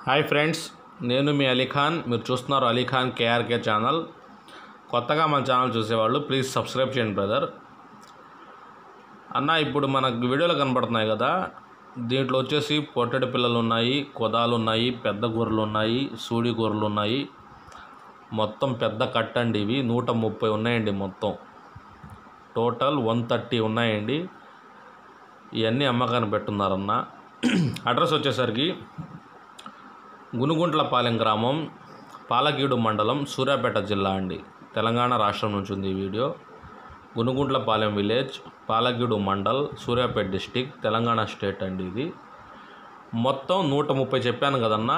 Hi friends, నేను మీ అలీఖాన్. మీరు చూస్తున్నారు అలీఖాన్ కేఆర్కే ఛానల్. కొత్తగా మన ఛానల్ చూసేవాళ్ళు ప్లీజ్ సబ్స్క్రైబ్ చేయండి బ్రదర్. అన్న, ఇప్పుడు మనకు వీడియోలు కనబడుతున్నాయి కదా, దీంట్లో వచ్చేసి పొట్టడి పిల్లలు ఉన్నాయి, కొదాలు ఉన్నాయి, పెద్ద గొర్రెలు ఉన్నాయి, సూడి గొర్రెలు ఉన్నాయి. మొత్తం పెద్ద కట్టండి. ఇవి 130 ఉన్నాయండి. మొత్తం టోటల్ 130 ఉన్నాయండి. ఇవన్నీ అమ్మకాన్ని పెట్టున్నారన్న. అడ్రస్ వచ్చేసరికి గునుగుంట్లపాలెం గ్రామం, పాలకీడు మండలం, సూర్యాపేట జిల్లా అండి. తెలంగాణ రాష్ట్రం నుంచి ఉంది ఈ వీడియో. Gunuguntlapalem village, Palakeedu mandal, Suryapet district, Telangana state అండి. ఇది మొత్తం 130 చెప్పాను కదన్నా.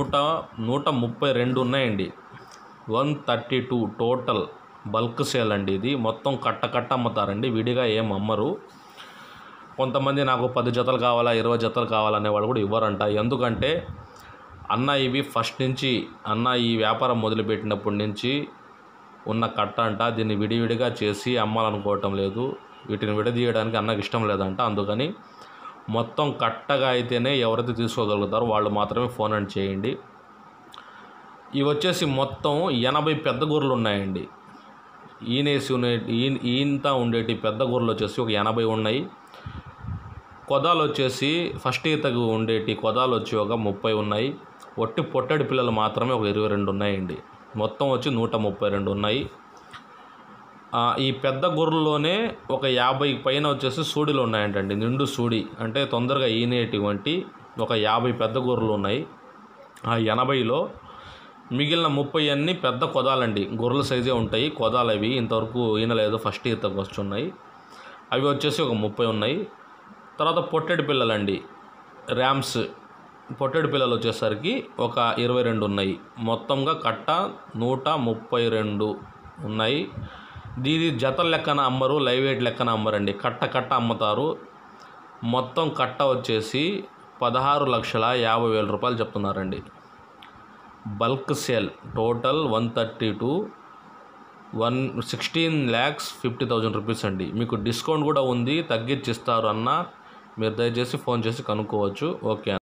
132 ఉన్నాయండి. 132 టోటల్ బల్క్ సేల్ అండి. ఇది మొత్తం కట్ట అమ్ముతారండి, విడిగా ఏం అమ్మరు. కొంతమంది నాకు 10 జతలు కావాలా, 20 జతలు కావాలనే వాళ్ళు కూడా ఇవ్వరంట. ఎందుకంటే అన్న, ఇవి ఫస్ట్ నుంచి అన్న ఈ వ్యాపారం మొదలుపెట్టినప్పటి నుంచి ఉన్న కట్ట అంట. దీన్ని విడివిడిగా చేసి అమ్మాలనుకోవటం లేదు. వీటిని విడదీయడానికి అన్నకు ఇష్టం లేదంట. అందుకని మొత్తం కట్టగా అయితేనే ఎవరైతే తీసుకోగలుగుతారో వాళ్ళు మాత్రమే ఫోన్ అని చేయండి. ఇవి వచ్చేసి మొత్తం 80 పెద్ద గొర్రెలు ఉన్నాయండి. ఈయంతా ఉండేటి పెద్ద గొర్రెలు వచ్చేసి ఒక 80 ఉన్నాయి. కొదాలు వచ్చేసి ఫస్ట్ ఈతకు ఉండేటి కొదాలు వచ్చి ఒక 30 ఉన్నాయి. ఒట్టి పొట్టడి పిల్లలు మాత్రమే ఒక 22 ఉన్నాయండి. మొత్తం వచ్చి 132 ఉన్నాయి. ఈ పెద్ద గొర్రెల్లోనే ఒక 50 పైన వచ్చేసి సూడిలు ఉన్నాయంటండి. నిండు సూడి అంటే తొందరగా ఈనేటువంటి ఒక 50 పెద్ద గొర్రెలు ఉన్నాయి. ఆ 80లో మిగిలిన 30 అన్నీ పెద్ద కొదాలండి. గొర్రెల సైజే ఉంటాయి కొదాలు. అవి ఇంతవరకు ఈనలేదు, ఫస్ట్ ఈతకు వస్తున్నాయి. అవి వచ్చేసి ఒక 30 ఉన్నాయి. తర్వాత పొట్టడి పిల్లలండి, ర్యామ్స్ పొట్టడి పిల్లలు వచ్చేసరికి ఒక 22 ఉన్నాయి. మొత్తంగా కట్ట 132 ఉన్నాయి. దీని జతల లెక్కన అమ్మరు, లైవ్ వెయిట్ లెక్కన అమ్మరండి. కట్ట అమ్ముతారు. మొత్తం కట్ట వచ్చేసి 16,50,000 రూపాయలు చెప్తున్నారండి. బల్క్ సేల్ టోటల్ 132 16,50,000 రూపీస్ అండి. మీకు డిస్కౌంట్ కూడా ఉంది, తగ్గించిస్తారు అన్న. మీరు దయచేసి ఫోన్ చేసి కనుక్కోవచ్చు. ఓకే.